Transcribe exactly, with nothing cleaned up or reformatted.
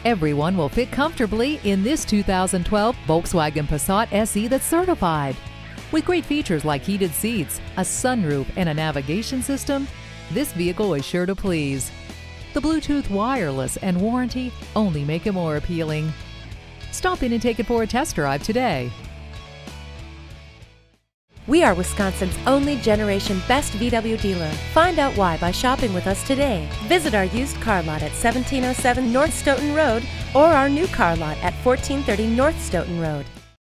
Everyone will fit comfortably in this two thousand twelve Volkswagen Passat S E that's certified. With great features like heated seats, a sunroof, and a navigation system, this vehicle is sure to please. The Bluetooth wireless and warranty only make it more appealing. Stop in and take it for a test drive today. We are Wisconsin's only generation best V W dealer. Find out why by shopping with us today. Visit our used car lot at seventeen oh seven North Stoughton Road or our new car lot at fourteen thirty North Stoughton Road.